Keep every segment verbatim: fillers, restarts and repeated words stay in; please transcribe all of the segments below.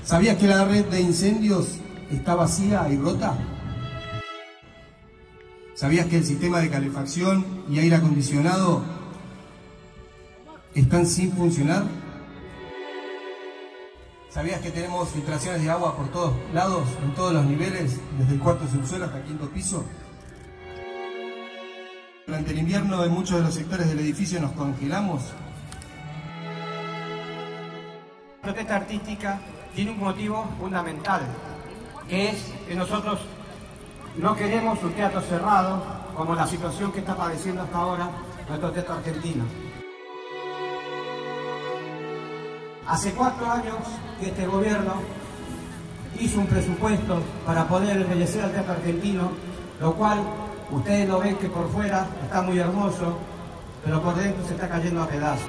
¿Sabías que la red de incendios está vacía y rota? ¿Sabías que el sistema de calefacción y aire acondicionado están sin funcionar? ¿Sabías que tenemos filtraciones de agua por todos lados, en todos los niveles, desde el cuarto subsuelo hasta el quinto piso? Durante el invierno en muchos de los sectores del edificio nos congelamos. La protesta artística tiene un motivo fundamental, que es que nosotros no queremos un teatro cerrado, como la situación que está padeciendo hasta ahora nuestro teatro argentino. Hace cuatro años que este gobierno hizo un presupuesto para poder embellecer al teatro argentino, lo cual ustedes lo ven que por fuera está muy hermoso, pero por dentro se está cayendo a pedazos.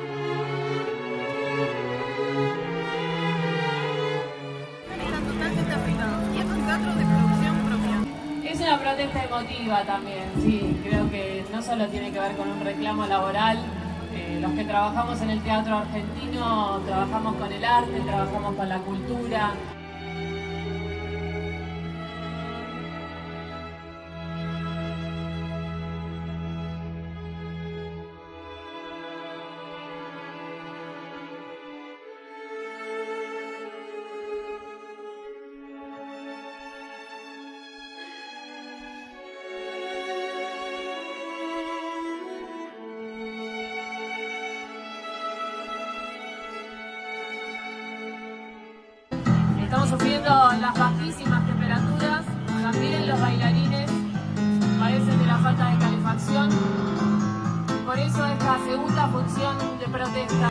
Está totalmente arruinado y es un teatro de producción propia. Es una protesta emotiva también, sí, creo que no solo tiene que ver con un reclamo laboral. Eh, los que trabajamos en el teatro argentino trabajamos con el arte, trabajamos con la cultura. Estamos sufriendo las bajísimas temperaturas, también los bailarines padecen de la falta de calefacción, por eso esta segunda función de protesta.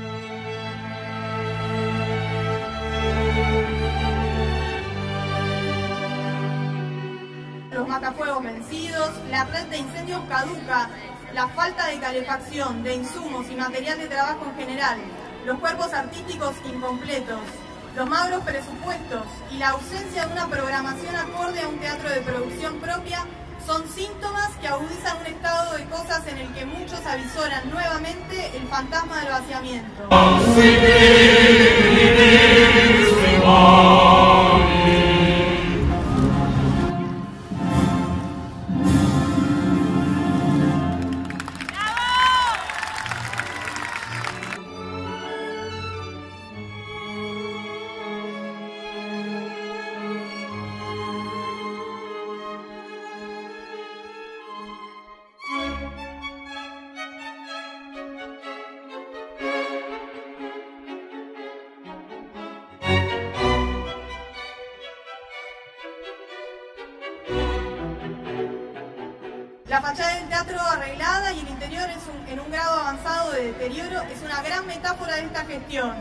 Los matafuegos vencidos, la red de incendios caduca, la falta de calefacción, de insumos y material de trabajo en general, los cuerpos artísticos incompletos, los magros presupuestos y la ausencia de una programación acorde a un teatro de producción propia son síntomas que agudizan un estado de cosas en el que muchos avisoran nuevamente el fantasma del vaciamiento. La fachada del teatro arreglada y el interior es un, en un grado avanzado de deterioro es una gran metáfora de esta gestión.